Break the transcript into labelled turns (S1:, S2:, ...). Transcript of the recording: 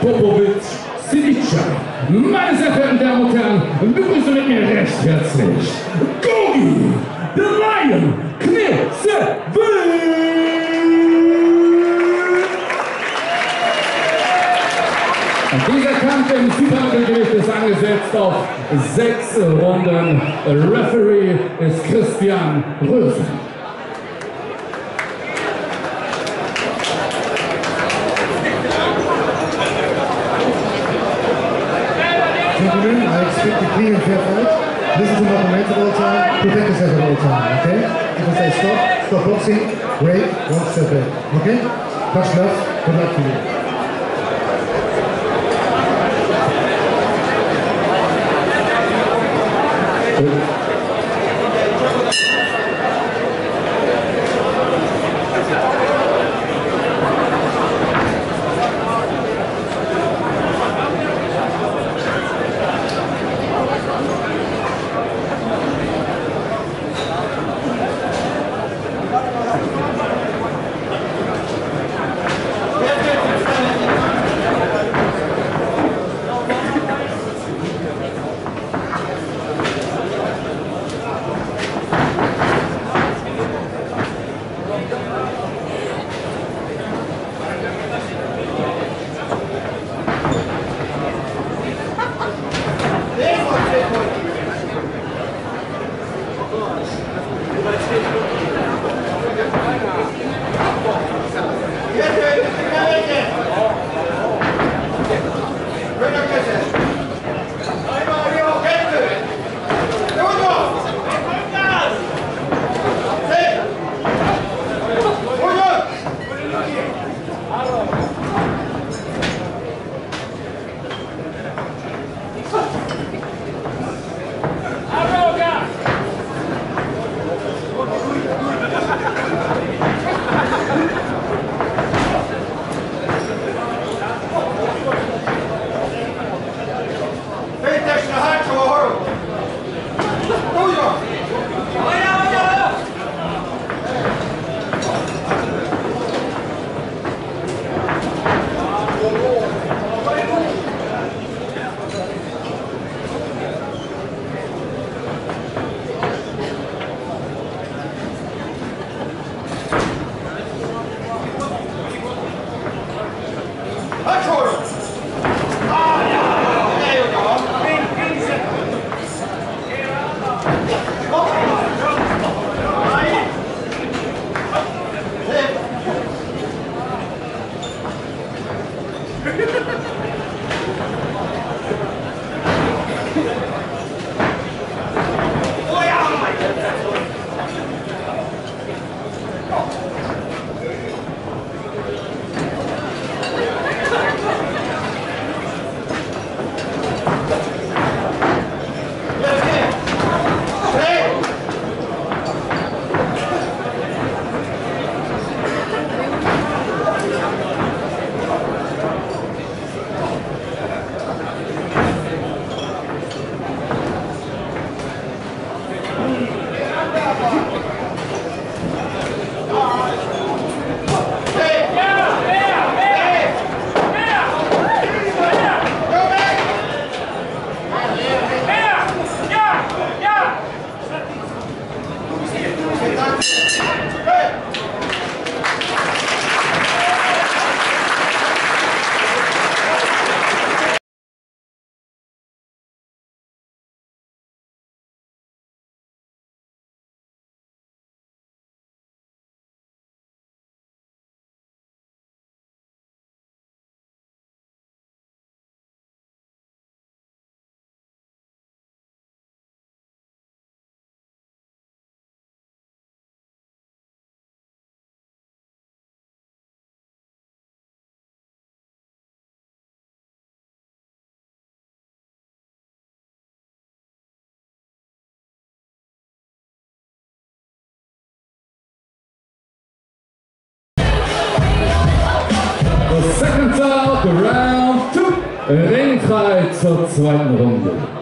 S1: Popovic-Silica. Meine sehr verehrten Damen und Herren, begrüße mit mir recht herzlich Gogi, the Lion, Knirsevich! Dieser Kampf im Supermittelgewicht ist angesetzt auf 6 Runden. Referee ist Christian Rösen.
S2: Gentlemen, I expect a clean and fair fight. Listen to my comments at all time. Protect yourself at all time, okay? If I say stop, stop boxing, break, 1 step back, okay? Much love, good luck to you.
S1: Second out, round 2, Ringfrei zur 2. Runde.